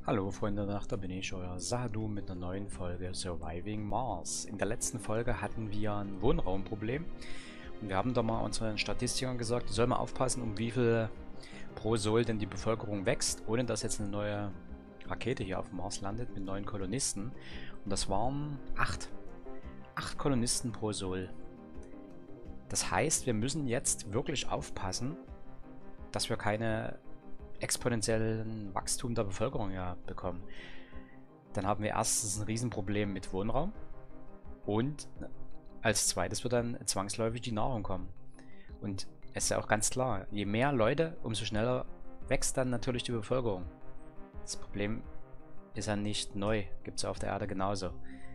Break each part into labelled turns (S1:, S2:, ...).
S1: Hallo Freunde der Nacht, da bin ich, euer Sadu mit einer neuen Folge Surviving Mars. In der letzten Folge hatten wir ein Wohnraumproblem und wir haben da mal unseren Statistikern gesagt, die sollen mal aufpassen, um wie viel pro Sol denn die Bevölkerung wächst, ohne dass jetzt eine neue Rakete hier auf dem Mars landet mit neuen Kolonisten. Und das waren 8. 8 Kolonisten pro Sol. Das heißt, wir müssen jetzt wirklich aufpassen, dass wir keine exponentiellen Wachstum der Bevölkerung ja bekommen. Dann haben wir erstens ein Riesenproblem mit Wohnraum und als zweites wird dann zwangsläufig die Nahrung kommen. Und es ist ja auch ganz klar, je mehr Leute, umso schneller wächst dann natürlich die Bevölkerung. Das Problem ist ja nicht neu, gibt es auf der Erde genauso.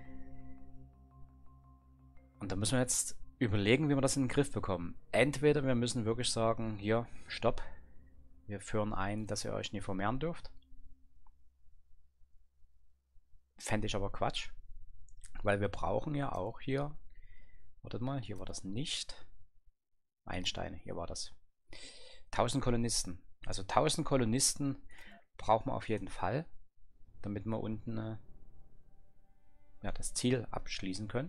S1: Und da müssen wir jetzt überlegen, wie wir das in den Griff bekommen. Entweder wir müssen wirklich sagen, hier, stopp, wir führen ein, dass ihr euch nie vermehren dürft. Fände ich aber Quatsch. Weil wir brauchen ja auch hier... Wartet mal, hier war das nicht. Meilensteine, hier war das. 1000 Kolonisten. Also 1000 Kolonisten brauchen wir auf jeden Fall, damit wir unten ja, das Ziel abschließen können.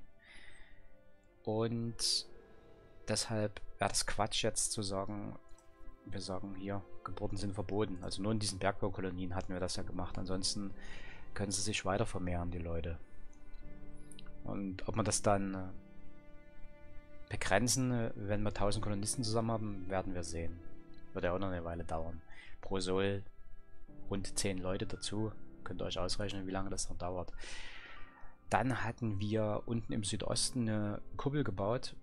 S1: Und deshalb wäre das Quatsch jetzt zu sagen... Wir sagen hier, Geburten sind verboten. Also nur in diesen Bergbaukolonien hatten wir das ja gemacht. Ansonsten können sie sich weiter vermehren, die Leute. Und ob wir das dann begrenzen, wenn wir 1000 Kolonisten zusammen haben, werden wir sehen. Wird ja auch noch eine Weile dauern. Pro Sol rund 10 Leute dazu. Könnt ihr euch ausrechnen, wie lange das noch dauert. Dann hatten wir unten im Südosten eine Kuppel gebaut.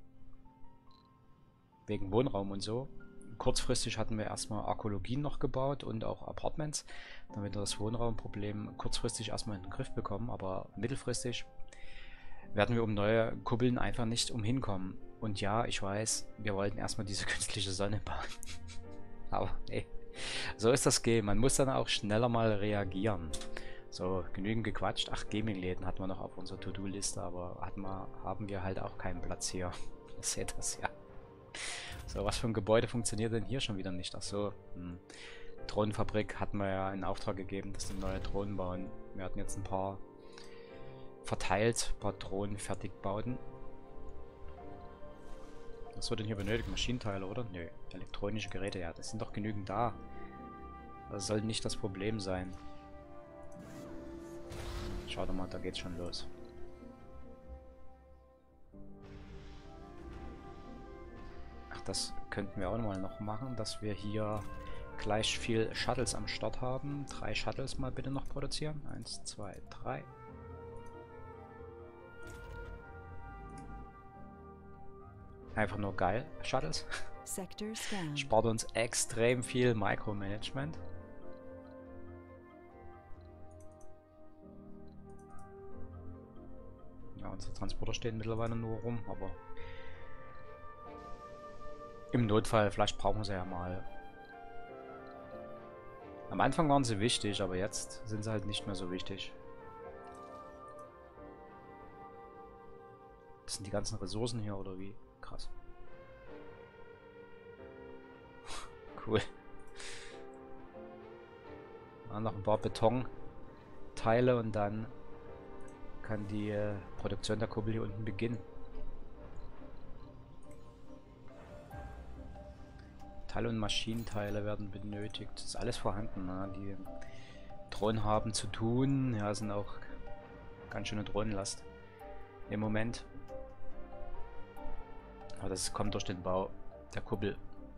S1: Wegen Wohnraum und so. Kurzfristig hatten wir erstmal Archäologien noch gebaut und auch Apartments, damit wir das Wohnraumproblem kurzfristig erstmal in den Griff bekommen, aber mittelfristig werden wir um neue Kuppeln einfach nicht umhinkommen. Und ja, ich weiß, wir wollten erstmal diese künstliche Sonne bauen. Aber ey, so ist das Game. Man muss dann auch schneller mal reagieren. So, genügend gequatscht. Ach, Gaming-Läden hatten wir noch auf unserer To-Do-Liste, aber haben wir halt auch keinen Platz hier. Ihr seht das ja. So, was für ein Gebäude funktioniert denn hier schon wieder nicht? Achso, Drohnenfabrik hatten wir ja in Auftrag gegeben, dass die neue Drohnen bauen. Wir hatten jetzt ein paar verteilt, ein paar Drohnen fertig bauten. Was wird denn hier benötigt? Maschinenteile, oder? Nö, elektronische Geräte, ja, das sind doch genügend da. Das soll nicht das Problem sein. Schau doch mal, da geht's schon los. Das könnten wir auch noch machen, dass wir hier gleich viel Shuttles am Start haben. 3 Shuttles mal bitte noch produzieren. 1, 2, 3. Einfach nur geil, Shuttles. Spart uns extrem viel Micromanagement. Ja, unsere Transporter stehen mittlerweile nur rum, aber... Im Notfall, vielleicht brauchen wir sie ja mal. Am Anfang waren sie wichtig, aber jetzt sind sie halt nicht mehr so wichtig. Das sind die ganzen Ressourcen hier, oder wie? Krass. Cool. Noch ein paar Betonteile und dann kann die Produktion der Kuppel hier unten beginnen. Teile und Maschinenteile werden benötigt. Das ist alles vorhanden. Ne? Die Drohnen haben zu tun. Ja, sind auch ganz schöne Drohnenlast im Moment. Aber das kommt durch den Bau der Kuppel.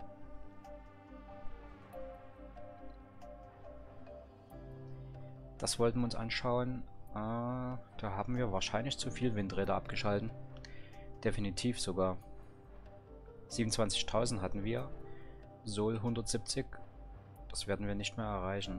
S1: Das wollten wir uns anschauen. Da haben wir wahrscheinlich zu viel Windräder abgeschalten. Definitiv sogar. 27.000 hatten wir. Sol 170. Das werden wir nicht mehr erreichen.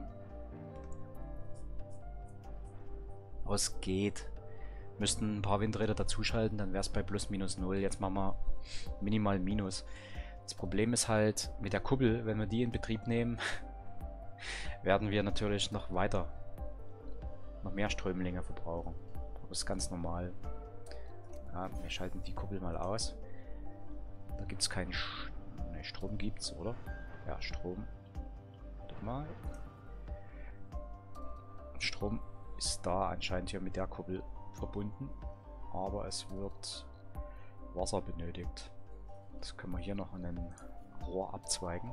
S1: Aber es geht. Müssten ein paar Windräder dazuschalten, dann wäre es bei plus minus 0. Jetzt machen wir minimal minus. Das Problem ist halt mit der Kuppel, wenn wir die in Betrieb nehmen, werden wir natürlich noch mehr Stromlinge verbrauchen. Aber das ist ganz normal. Ja, wir schalten die Kuppel mal aus. Da gibt es keinen Strom gibt's, oder? Ja, Strom. Warte mal. Strom ist da anscheinend hier mit der Kuppel verbunden. Aber es wird Wasser benötigt. Das können wir hier noch an ein Rohr abzweigen.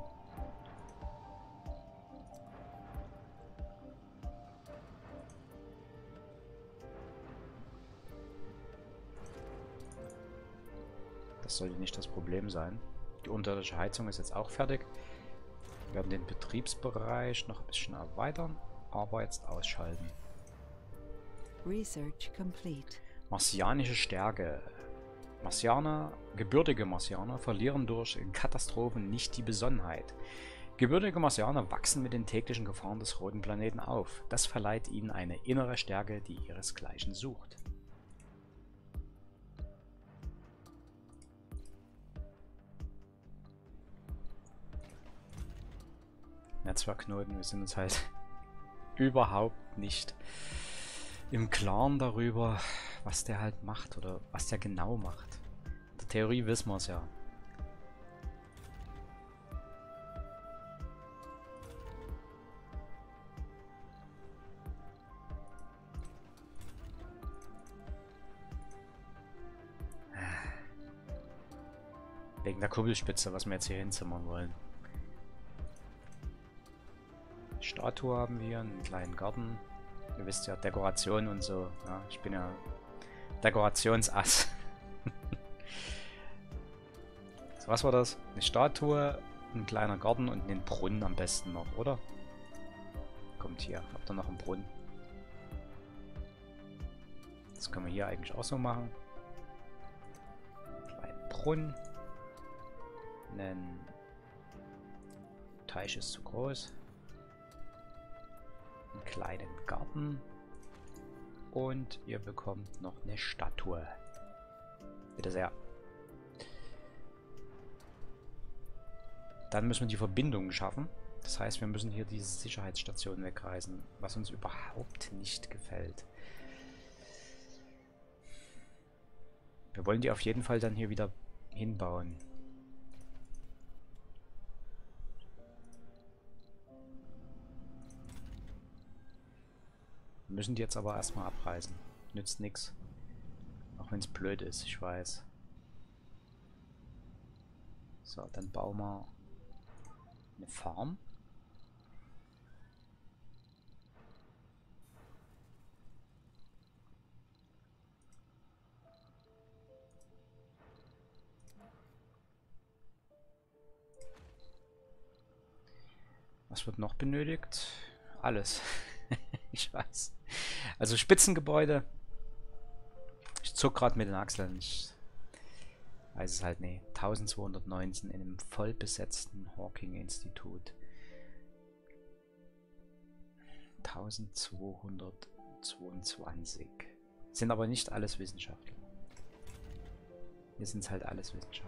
S1: Das sollte nicht das Problem sein. Die unterirdische Heizung ist jetzt auch fertig. Wir werden den Betriebsbereich noch ein bisschen erweitern, aber jetzt ausschalten.
S2: Research complete.
S1: Marsianische Stärke. Gebürtige Marsianer verlieren durch Katastrophen nicht die Besonnenheit. Gebürtige Marsianer wachsen mit den täglichen Gefahren des roten Planeten auf. Das verleiht ihnen eine innere Stärke, die ihresgleichen sucht. Netzwerkknoten, wir sind uns halt überhaupt nicht im Klaren darüber, was der halt macht oder was der genau macht. In der Theorie wissen wir es ja. Wegen der Kuppelspitze, was wir jetzt hier hinzimmern wollen. Statue haben wir, einen kleinen Garten. Ihr wisst ja, Dekoration und so. Ja, ich bin ja Dekorationsass. So, was war das? Eine Statue, ein kleiner Garten und einen Brunnen am besten noch, oder? Kommt hier. Habt ihr noch einen Brunnen? Das können wir hier eigentlich auch so machen. Kleinen Brunnen. Ein Teich ist zu groß. Einen kleinen Garten. Und ihr bekommt noch eine Statue. Bitte sehr. Dann müssen wir die Verbindung schaffen. Das heißt, wir müssen hier diese Sicherheitsstation wegreißen, was uns überhaupt nicht gefällt. Wir wollen die auf jeden Fall dann hier wieder hinbauen. Wir müssen die jetzt aber erstmal abreißen. Nützt nichts. Auch wenn es blöd ist, ich weiß. So, dann bauen wir eine Farm. Was wird noch benötigt? Alles. Ich weiß. Also Spitzengebäude. Ich zuck gerade mit den Achseln. Ich weiß es halt nicht. 1219 in einem vollbesetzten Hawking-Institut. 1222. Sind aber nicht alles Wissenschaftler. Hier sind es halt alles Wissenschaftler.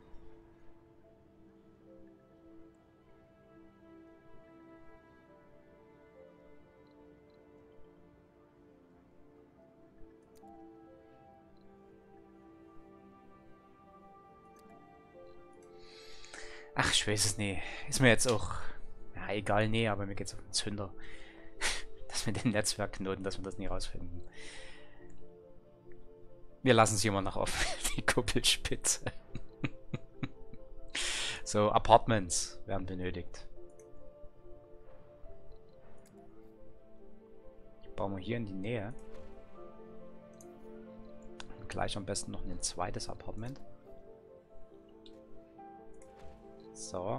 S1: Ach, ich weiß es nicht. Ist mir jetzt auch... Ja, egal, nee, aber mir geht's auf den Zünder. Das mit den Netzwerkknoten, dass wir das nie rausfinden. Wir lassen es immer noch offen. Die Kuppelspitze. So, Apartments werden benötigt. Die bauen wir hier in die Nähe. Und gleich am besten noch ein zweites Apartment. So.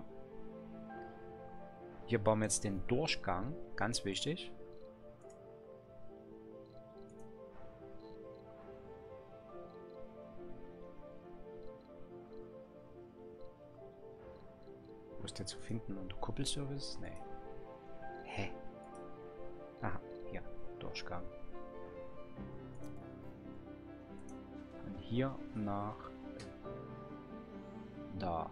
S1: Hier bauen wir jetzt den Durchgang. Ganz wichtig. Wo ist der zu finden? Unter Kuppelservice? Nee. Hä? Aha, hier. Durchgang. Von hier nach da.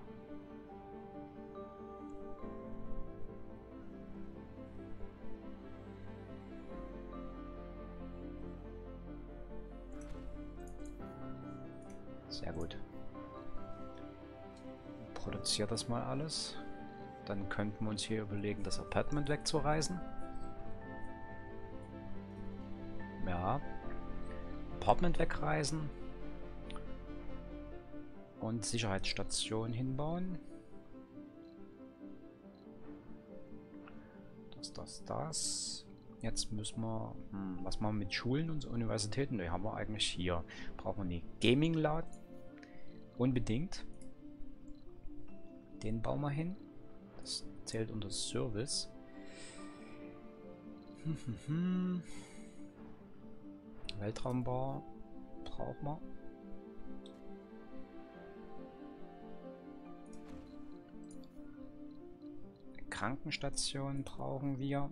S1: Sehr gut. Produziert das mal alles. Dann könnten wir uns hier überlegen, das Apartment wegzureißen. Ja. Apartment wegreißen. Und Sicherheitsstation hinbauen. Das. Jetzt müssen wir... was machen wir mit Schulen und Universitäten? Die haben wir eigentlich hier. Brauchen wir eine Gaming-Laden. Unbedingt. Den bauen wir hin. Das zählt unter Service. Weltraumbar brauchen wir. Krankenstation brauchen wir.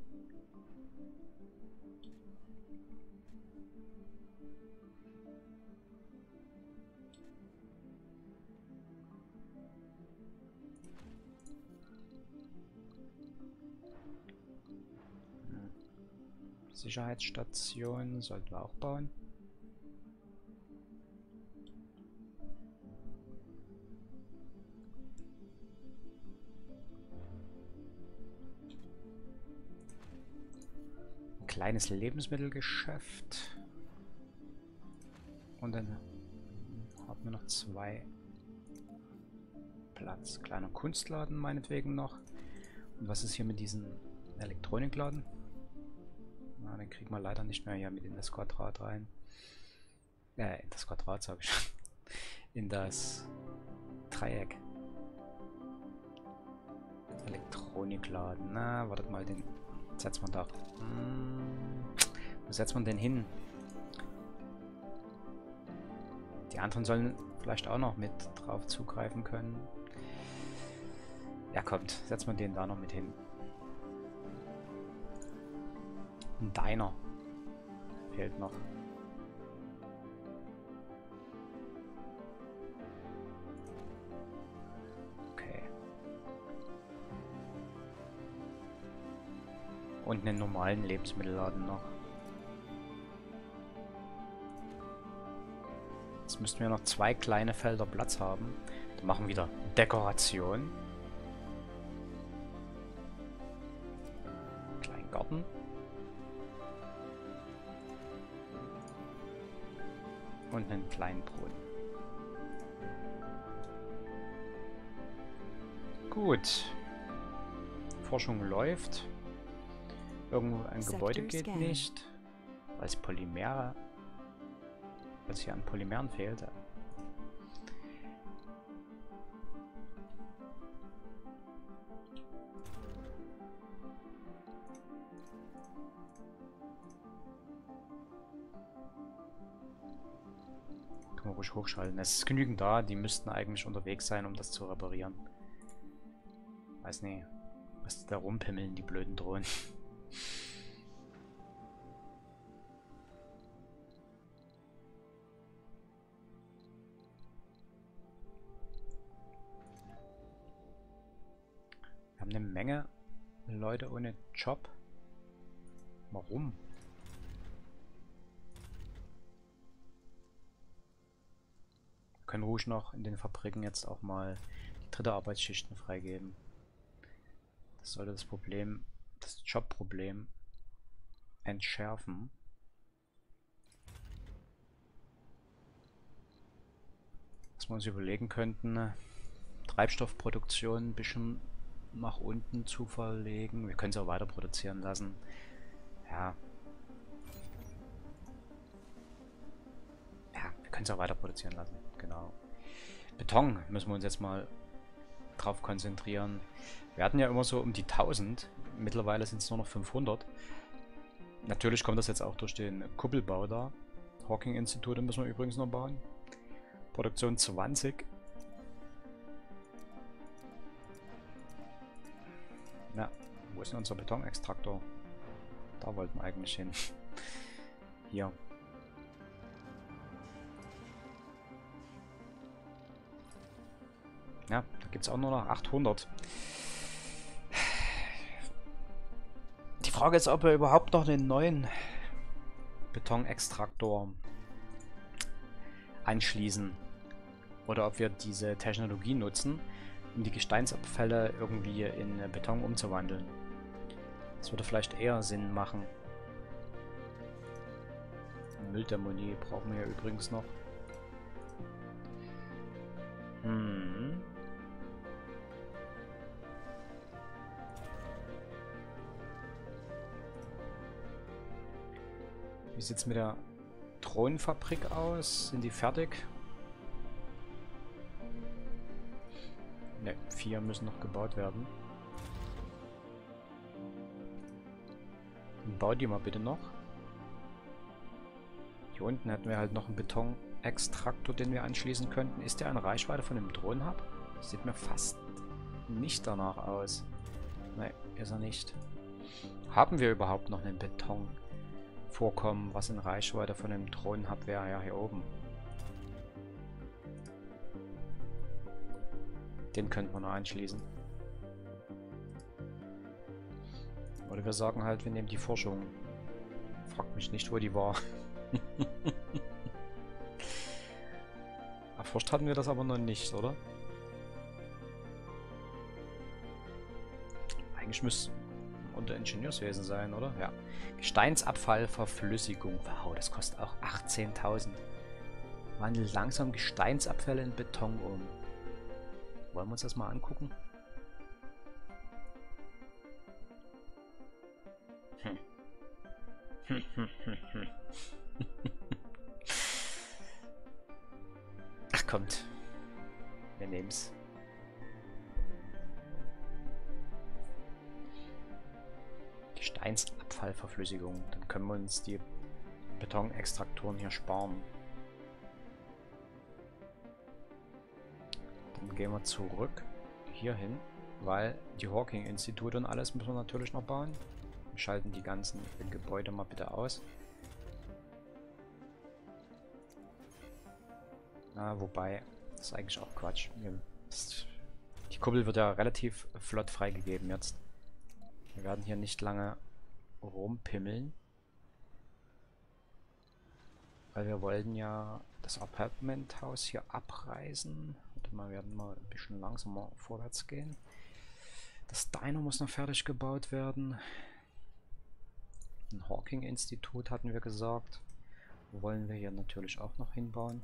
S1: Sicherheitsstation sollten wir auch bauen. Ein kleines Lebensmittelgeschäft. Und dann haben wir noch 2 Platz. Kleiner Kunstladen meinetwegen noch. Und was ist hier mit diesem Elektronikladen? Na, den kriegen wir leider nicht mehr hier mit in das Quadrat rein. In das Quadrat sage ich schon. In das Dreieck. Elektronikladen. Na, wartet mal, den setzen wir da. Wo setzt man den hin? Die anderen sollen vielleicht auch noch mit drauf zugreifen können. Ja, kommt, setzen wir den da noch mit hin. Ein Diner fehlt noch. Okay. Und einen normalen Lebensmittelladen noch. Jetzt müssten wir noch 2 kleine Felder Platz haben. Dann machen wir wieder Dekoration. Kleinen Garten. Und einen kleinen Brunnen. Gut. Forschung läuft. Irgendwo ein Gebäude geht nicht. Weil es Polymere... Weil es hier an Polymeren fehlt. Kann man ruhig hochschalten. Es ist genügend da, die müssten eigentlich unterwegs sein, um das zu reparieren. Weiß nicht, was die da rumpimmeln, die blöden Drohnen. Wir haben eine Menge Leute ohne Job. Warum? Wir können ruhig noch in den Fabriken jetzt auch mal die 3. Arbeitsschichten freigeben. Das sollte das Problem, das Jobproblem entschärfen. Was wir uns überlegen könnten, Treibstoffproduktion ein bisschen nach unten zu verlegen. Wir können es auch weiter produzieren lassen. Ja. Ja, wir können es auch weiter produzieren lassen. Genau. Beton müssen wir uns jetzt mal drauf konzentrieren. Wir hatten ja immer so um die 1000. Mittlerweile sind es nur noch 500. Natürlich kommt das jetzt auch durch den Kuppelbau da. Hawking-Institute müssen wir übrigens noch bauen. Produktion 20. Na, wo ist denn unser Betonextraktor? Da wollten wir eigentlich hin. Hier. Ja, da gibt es auch nur noch 800. Die Frage ist, ob wir überhaupt noch einen neuen Betonextraktor anschließen. Oder ob wir diese Technologie nutzen, um die Gesteinsabfälle irgendwie in Beton umzuwandeln. Das würde vielleicht eher Sinn machen. Mülldeponie brauchen wir ja übrigens noch. Wie sieht es mit der Drohnenfabrik aus? Sind die fertig? Ne, 4 müssen noch gebaut werden. Dann bau die mal bitte noch. Hier unten hätten wir halt noch einen Betonextraktor, den wir anschließen könnten. Ist der in Reichweite von dem Drohnenhub? Sieht mir fast nicht danach aus. Ne, ist er nicht. Haben wir überhaupt noch einen Betonvorkommen, was in Reichweite von dem Drohnenhub wäre? Ja, hier oben. Den könnte man noch anschließen. Oder wir sagen halt, wir nehmen die Forschung. Fragt mich nicht, wo die war. Erforscht hatten wir das aber noch nicht, oder? Eigentlich müsste unter Ingenieurswesen sein, oder? Ja. Gesteinsabfallverflüssigung. Wow, das kostet auch 18.000. Wandelt langsam Gesteinsabfälle in Beton um. Wollen wir uns das mal angucken? Ach, kommt. Wir nehmen's. Gesteinsabfallverflüssigung. Dann können wir uns die Betonextraktoren hier sparen. Dann gehen wir zurück hierhin, weil die Hawking-Institute und alles müssen wir natürlich noch bauen. Wir schalten die ganzen Gebäude mal bitte aus. Wobei, das ist eigentlich auch Quatsch. Die Kuppel wird ja relativ flott freigegeben jetzt. Wir werden hier nicht lange rumpimmeln. Weil wir wollten ja das Apartmenthaus hier abreißen. Warte mal, wir werden mal ein bisschen langsamer vorwärts gehen. Das Diner muss noch fertig gebaut werden. Ein Hawking-Institut hatten wir gesagt. Wollen wir hier natürlich auch noch hinbauen.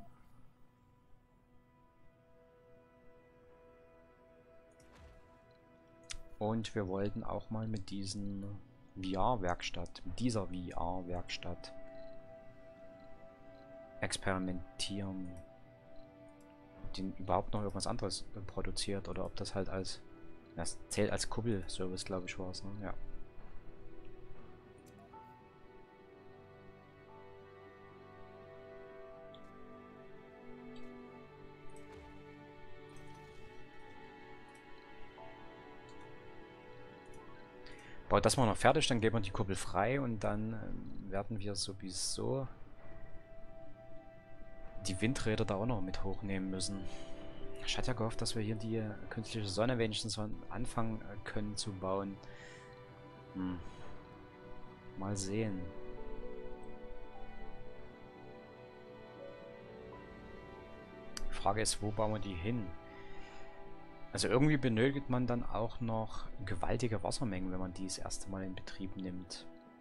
S1: Und wir wollten auch mal mit dieser VR-Werkstatt experimentieren. Ob die überhaupt noch irgendwas anderes produziert oder ob das halt als... Das zählt als Kuppelservice, glaube ich, war es, ne? Ja. Baut das mal noch fertig, dann geben wir die Kuppel frei und dann werden wir sowieso die Windräder da auch noch mit hochnehmen müssen. Ich hatte ja gehofft, dass wir hier die künstliche Sonne wenigstens anfangen können zu bauen. Mal sehen. Die Frage ist, wo bauen wir die hin? Also irgendwie benötigt man dann auch noch gewaltige Wassermengen, wenn man die das erste Mal in Betrieb nimmt.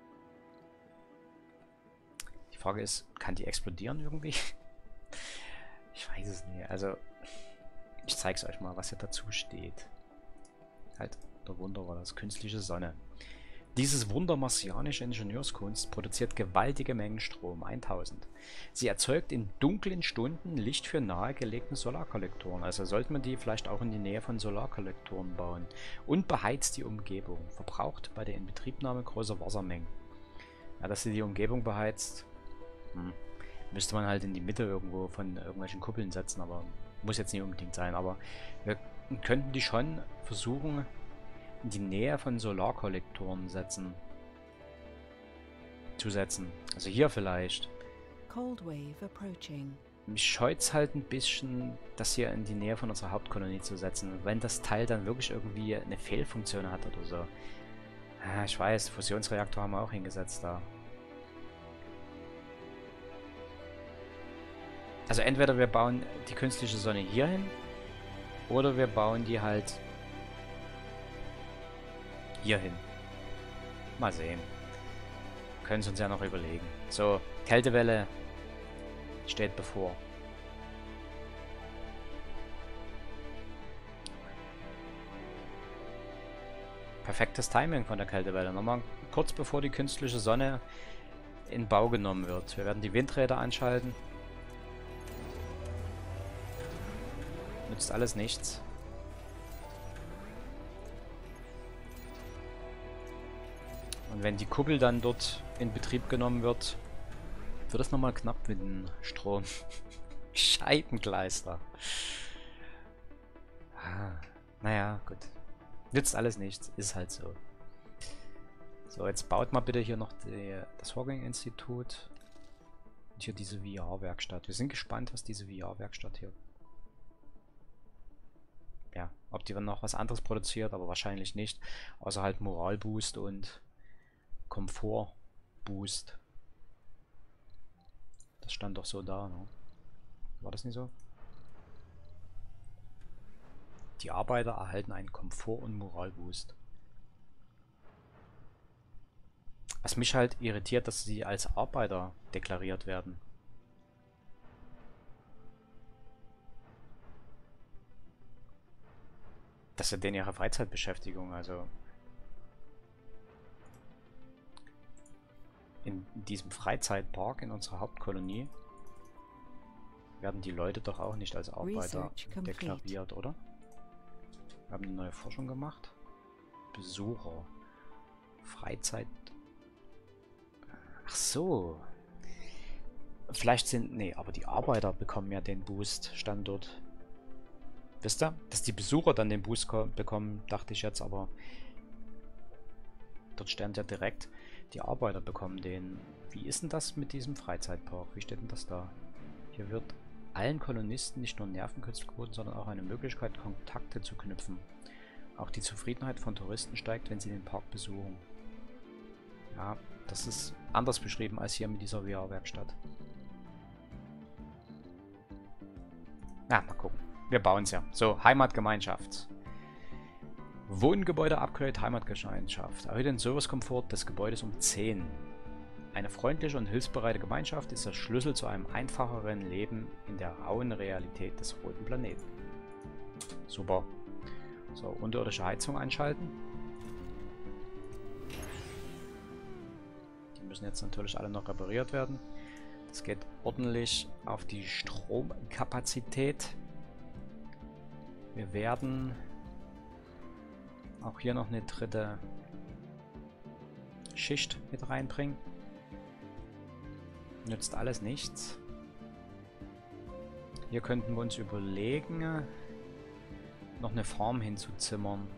S1: Die Frage ist, kann die explodieren irgendwie? Ich weiß es nicht. Also, ich zeige es euch mal, was hier dazu steht. Halt, der Wunder war das. Künstliche Sonne. Dieses Wunder marsianische Ingenieurskunst produziert gewaltige Mengen Strom, 1000. Sie erzeugt in dunklen Stunden Licht für nahegelegene Solarkollektoren. Also sollte man die vielleicht auch in die Nähe von Solarkollektoren bauen. Und beheizt die Umgebung. Verbraucht bei der Inbetriebnahme großer Wassermengen. Ja, dass sie die Umgebung beheizt, müsste man halt in die Mitte irgendwo von irgendwelchen Kuppeln setzen, aber muss jetzt nicht unbedingt sein. Aber wir könnten die schon versuchen, in die Nähe von Solarkollektoren zusetzen. Also hier vielleicht.
S2: Cold wave approaching.
S1: Mich scheut's halt ein bisschen, das hier in die Nähe von unserer Hauptkolonie zu setzen. Wenn das Teil dann wirklich irgendwie eine Fehlfunktion hat oder so. Ja, ich weiß, Fusionsreaktor haben wir auch hingesetzt da. Also entweder wir bauen die künstliche Sonne hier hin, oder wir bauen die halt hier hin. Mal sehen. können es uns ja noch überlegen. So, Kältewelle steht bevor. Perfektes Timing von der Kältewelle. Nochmal kurz bevor die künstliche Sonne in Bau genommen wird. Wir werden die Windräder anschalten. Nützt alles nichts. Und wenn die Kuppel dann dort in Betrieb genommen wird, wird es nochmal knapp mit dem Strom. Scheibengleister. Naja, gut. Nützt alles nichts. Ist halt so. So, jetzt baut mal bitte hier noch das Hawking-Institut. Und hier diese VR-Werkstatt. Wir sind gespannt, was diese VR-Werkstatt hier... Ja, ob die dann noch was anderes produziert, aber wahrscheinlich nicht. Außer halt Moralboost und Komfortboost. Das stand doch so da, ne? War das nicht so? Die Arbeiter erhalten einen Komfort- und Moralboost. Was mich halt irritiert, dass sie als Arbeiter deklariert werden. Das ist ja denen ihre Freizeitbeschäftigung, also... In diesem Freizeitpark in unserer Hauptkolonie werden die Leute doch auch nicht als Arbeiter deklariert, oder? Wir haben eine neue Forschung gemacht. Besucher. Freizeit... Ach so. Vielleicht sind... Nee, aber die Arbeiter bekommen ja den Boost. Stand dort. Wisst ihr? Dass die Besucher dann den Boost bekommen, dachte ich jetzt, aber... Dort stand ja direkt, die Arbeiter bekommen den. Wie ist denn das mit diesem Freizeitpark? Wie steht denn das da? Hier wird allen Kolonisten nicht nur Nervenkitzel geboten, sondern auch eine Möglichkeit, Kontakte zu knüpfen. Auch die Zufriedenheit von Touristen steigt, wenn sie den Park besuchen. Ja, das ist anders beschrieben als hier mit dieser VR-Werkstatt. Na, mal gucken. Wir bauen es ja. So, Heimatgemeinschaft. Wohngebäude-Upgrade, Heimatgemeinschaft. Erhöht den Servicekomfort des Gebäudes um 10. Eine freundliche und hilfsbereite Gemeinschaft ist der Schlüssel zu einem einfacheren Leben in der rauen Realität des roten Planeten. Super. So, unterirdische Heizung einschalten. Die müssen jetzt natürlich alle noch repariert werden. Das geht ordentlich auf die Stromkapazität. Wir werden auch hier noch eine dritte Schicht mit reinbringen. Nützt alles nichts. Hier könnten wir uns überlegen, noch eine Farm hinzuzimmern.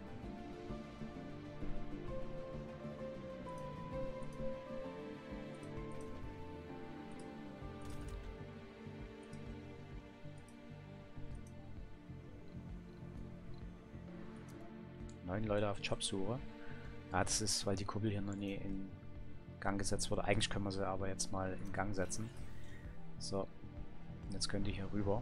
S1: Leute auf Jobsuche. Ja, das ist, weil die Kuppel hier noch nie in Gang gesetzt wurde. Eigentlich können wir sie aber jetzt mal in Gang setzen. So. Und jetzt könnt ihr hier rüber.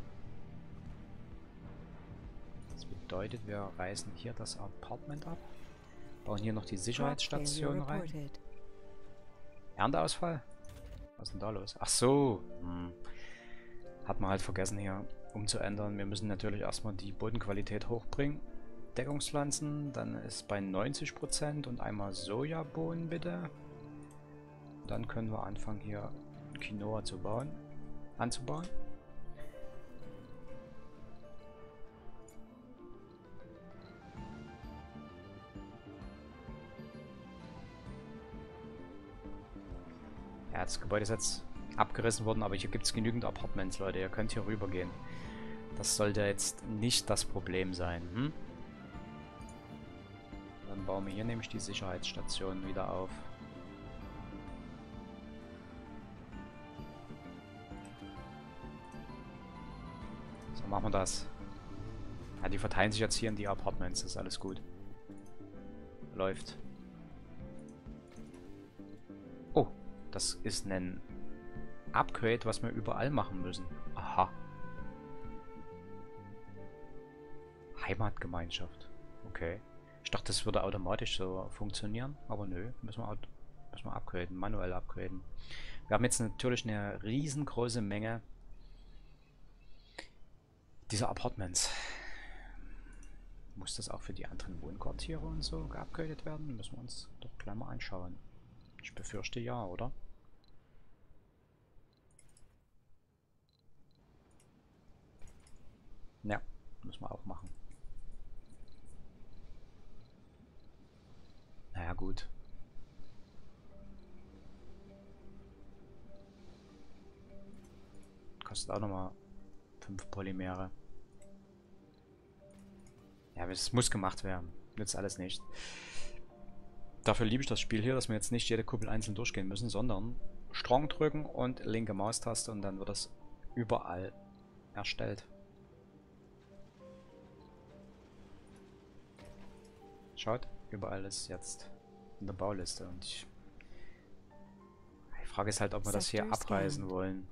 S1: Das bedeutet, wir reißen hier das Apartment ab. Bauen hier noch die Sicherheitsstation rein. Ernteausfall? Was ist denn da los? Ach so. Hat man halt vergessen hier umzuändern. Wir müssen natürlich erstmal die Bodenqualität hochbringen. Deckungspflanzen, dann ist bei 90% und einmal Sojabohnen bitte. Dann können wir anfangen hier Quinoa anzubauen. Ja, das Gebäude ist jetzt abgerissen worden, aber hier gibt es genügend Apartments, Leute. Ihr könnt hier rüber gehen. Das sollte jetzt nicht das Problem sein, Dann bauen wir hier nämlich die Sicherheitsstation wieder auf. So machen wir das. Ja, die verteilen sich jetzt hier in die Apartments, das ist alles gut. Läuft. Oh, das ist ein Upgrade, was wir überall machen müssen. Aha. Heimatgemeinschaft. Okay. Ich dachte, das würde automatisch so funktionieren, aber nö, müssen Erstmal upgraden, manuell upgraden. Wir haben jetzt natürlich eine riesengroße Menge dieser Apartments. Muss das auch für die anderen Wohnquartiere und so geupgradet werden? Müssen wir uns doch gleich mal anschauen. Ich befürchte ja, oder? Ja, müssen wir auch machen. Naja, gut. Kostet auch nochmal 5 Polymere. Ja, es muss gemacht werden. Nützt alles nicht. Dafür liebe ich das Spiel hier, dass wir jetzt nicht jede Kuppel einzeln durchgehen müssen, sondern Strong drücken und linke Maustaste und dann wird das überall erstellt. Schaut, überall ist jetzt in der Bauliste und die Frage ist halt, ob wir das hier abreißen wollen.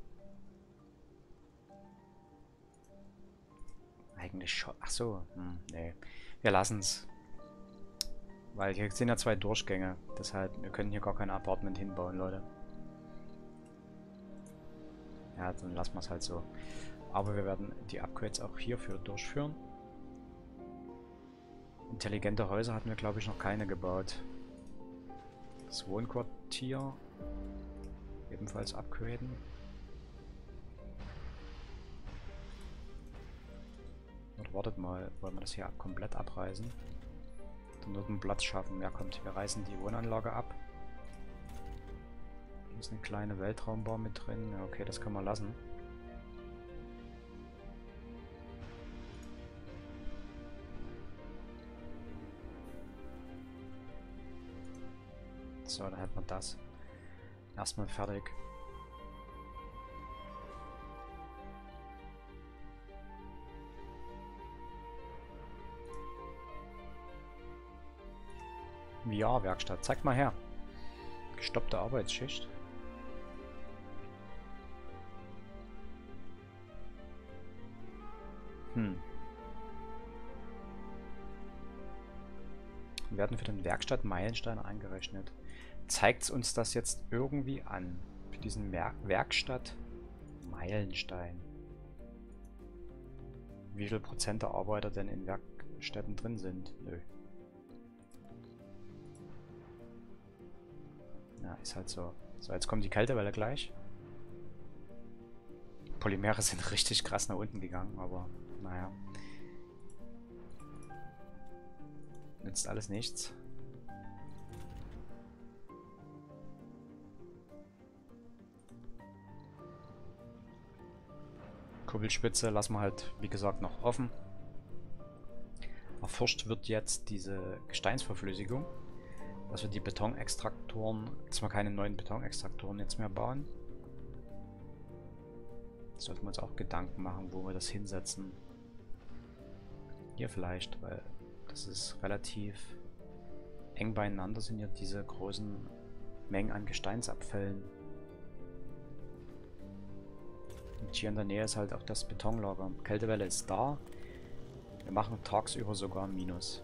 S1: Eigentlich schon. Ach so, nee. Wir lassen es. Weil hier sind ja 2 Durchgänge. Deshalb, wir können hier gar kein Apartment hinbauen, Leute. Ja, dann lassen wir es halt so. Aber wir werden die Upgrades auch hierfür durchführen. Intelligente Häuser hatten wir, glaube ich, noch keine gebaut. Das Wohnquartier ebenfalls upgraden. Und wartet mal, wollen wir das hier komplett abreißen? Dann wird ein Platz schaffen. Ja, kommt, wir reißen die Wohnanlage ab. Hier ist eine kleine Weltraumbar mit drin. Ja, okay, das können wir lassen. So, dann hätten wir das. Erstmal fertig. VR-Werkstatt. Zeig mal her. Gestoppte Arbeitsschicht. Wir werden für den Werkstatt-Meilenstein eingerechnet. Zeigt uns das jetzt irgendwie an? Für diesen Werkstatt-Meilenstein. Wie viel Prozent der Arbeiter denn in Werkstätten drin sind? Nö. Ja, ist halt so. So, jetzt kommt die Kältewelle gleich. Polymere sind richtig krass nach unten gegangen, aber naja. Nützt alles nichts. Kuppelspitze lassen wir halt, wie gesagt, noch offen. Erforscht wird jetzt diese Gesteinsverflüssigung. Dass wir die Betonextraktoren, zwar keine neuen Betonextraktoren jetzt mehr bauen. Sollten wir uns auch Gedanken machen, wo wir das hinsetzen. Hier vielleicht, weil das ist relativ eng beieinander, sind ja diese großen Mengen an Gesteinsabfällen. Und hier in der Nähe ist halt auch das Betonlager. Kältewelle ist da. Wir machen tagsüber sogar Minus.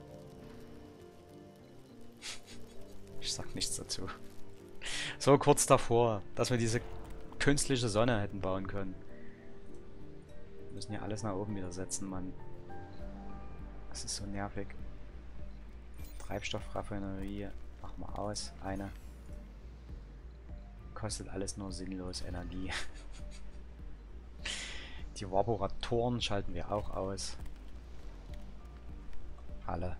S1: Ich sag nichts dazu. So kurz davor, dass wir diese künstliche Sonne hätten bauen können. Wir müssen ja alles nach oben wieder setzen, Mann. Das ist so nervig. Treibstoffraffinerie. Machen wir aus. Eine. Kostet alles nur sinnlos Energie. Die Vaporatoren schalten wir auch aus. Alle.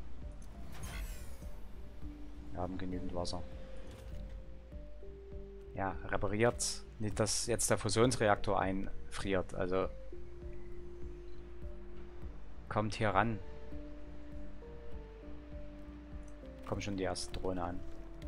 S1: Wir haben genügend Wasser. Ja, repariert. Nicht, dass jetzt der Fusionsreaktor einfriert. Also kommt hier ran. Kommt schon die erste Drohne an.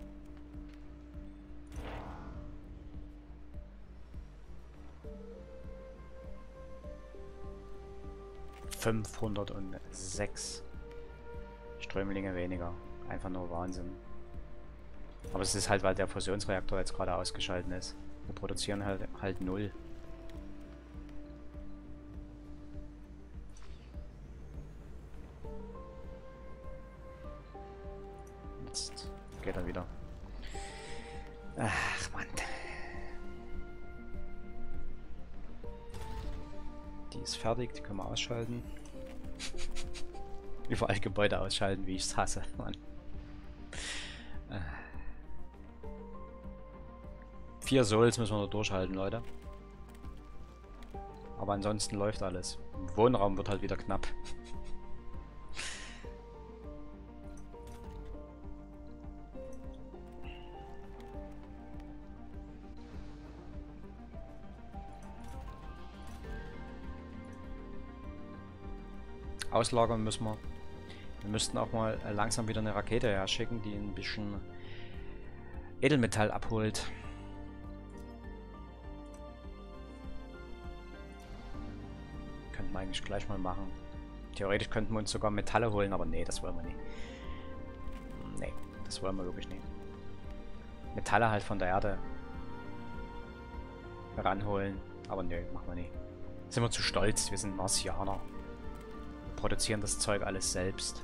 S1: ...506 Strömlinge weniger. Einfach nur Wahnsinn. Aber es ist halt, weil der Fusionsreaktor jetzt gerade ausgeschaltet ist. Wir produzieren halt 0. Jetzt geht er wieder. Ach, Mann. Die ist fertig, die können wir ausschalten. Überall Gebäude ausschalten, wie ich es hasse, Mann. 4 Souls müssen wir noch durchhalten, Leute. Aber ansonsten läuft alles. Wohnraum wird halt wieder knapp. Auslagern müssen wir. Wir müssten auch mal langsam wieder eine Rakete herschicken, die ein bisschen Edelmetall abholt. Könnten wir eigentlich gleich mal machen. Theoretisch könnten wir uns sogar Metalle holen, aber nee, das wollen wir nicht. Nee, das wollen wir wirklich nicht. Metalle halt von der Erde ranholen, aber nee, machen wir nicht. Sind wir zu stolz, wir sind Marsianer. Wir produzieren das Zeug alles selbst.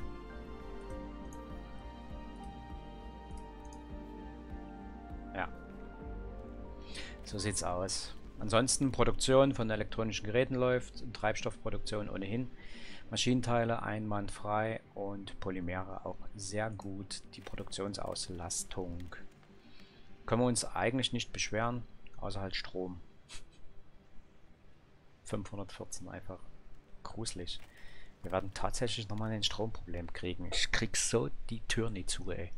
S1: Ja. So sieht's aus. Ansonsten Produktion von elektronischen Geräten läuft, Treibstoffproduktion ohnehin, Maschinenteile einwandfrei und Polymere auch sehr gut. Die Produktionsauslastung. Können wir uns eigentlich nicht beschweren, außer halt Strom. 514 einfach gruselig. Wir werden tatsächlich nochmal ein Stromproblem kriegen. Ich krieg so die Tür nicht zu, ey.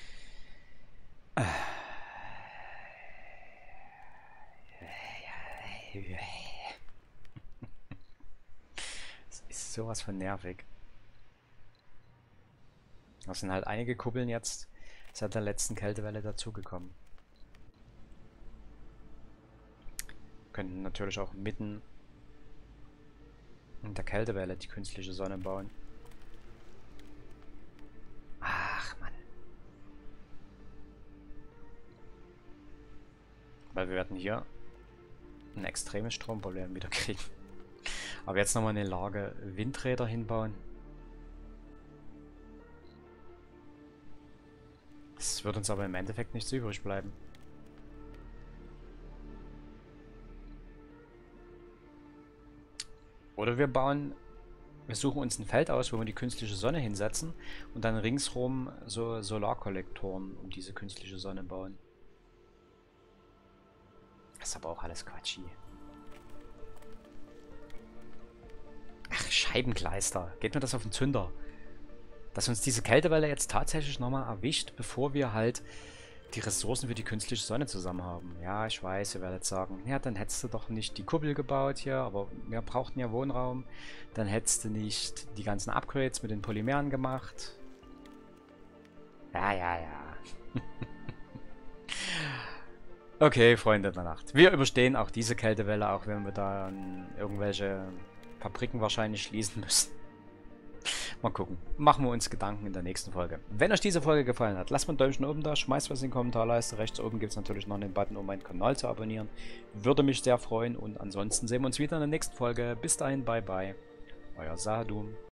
S1: Das ist sowas von nervig. Da sind halt einige Kuppeln jetzt seit der letzten Kältewelle dazugekommen. Könnten natürlich auch mitten in der Kältewelle die künstliche Sonne bauen. Ach, Mann. Weil wir werden hier ein extremes Stromproblem wieder kriegen. Aber jetzt nochmal eine Lage Windräder hinbauen. Es wird uns aber im Endeffekt nichts übrig bleiben. Oder wir suchen uns ein Feld aus, wo wir die künstliche Sonne hinsetzen und dann ringsrum so Solarkollektoren um diese künstliche Sonne bauen. Das ist aber auch alles Quatsch hier. Ach, Scheibenkleister. Geht mir das auf den Zünder? Dass uns diese Kältewelle jetzt tatsächlich nochmal erwischt, bevor wir halt die Ressourcen für die künstliche Sonne zusammen haben. Ja, ich weiß, ihr werdet sagen, ja, dann hättest du doch nicht die Kuppel gebaut hier, aber wir brauchten ja Wohnraum. Dann hättest du nicht die ganzen Upgrades mit den Polymeren gemacht. Ja, ja, ja. Okay, Freunde der Nacht. Wir überstehen auch diese Kältewelle, auch wenn wir dann irgendwelche Fabriken wahrscheinlich schließen müssen. Mal gucken. Machen wir uns Gedanken in der nächsten Folge. Wenn euch diese Folge gefallen hat, lasst mal ein Däumchen oben da, schmeißt was in die Kommentarleiste. Rechts oben gibt es natürlich noch einen Button, um meinen Kanal zu abonnieren. Würde mich sehr freuen und ansonsten sehen wir uns wieder in der nächsten Folge. Bis dahin, bye bye. Euer Sahadum.